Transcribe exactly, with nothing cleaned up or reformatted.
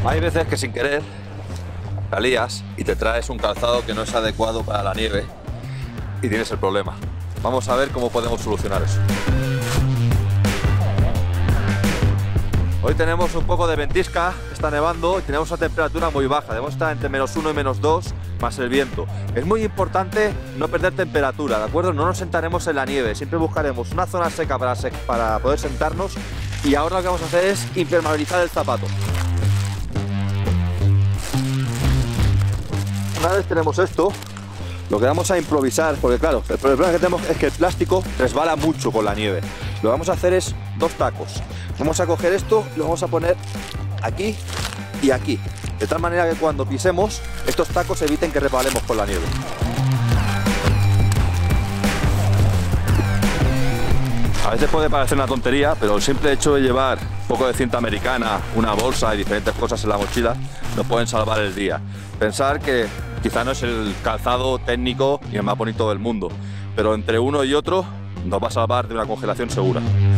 Hay veces que sin querer la lías y te traes un calzado que no es adecuado para la nieve y tienes el problema. Vamos a ver cómo podemos solucionar eso. Hoy tenemos un poco de ventisca, está nevando y tenemos una temperatura muy baja, debemos estar entre menos uno y menos dos, más el viento. Es muy importante no perder temperatura, ¿de acuerdo? No nos sentaremos en la nieve, siempre buscaremos una zona seca para, sec para poder sentarnos, y ahora lo que vamos a hacer es impermeabilizar el zapato. Una vez tenemos esto, lo que vamos a improvisar, porque claro, el problema que tenemos es que el plástico resbala mucho con la nieve. Lo que vamos a hacer es dos tacos. Vamos a coger esto y lo vamos a poner aquí y aquí, de tal manera que cuando pisemos, estos tacos eviten que resbalemos con la nieve. A veces puede parecer una tontería, pero el simple hecho de llevar un poco de cinta americana, una bolsa y diferentes cosas en la mochila nos pueden salvar el día. Pensar que quizá no es el calzado técnico ni el más bonito del mundo, pero entre uno y otro nos va a salvar de una congelación segura.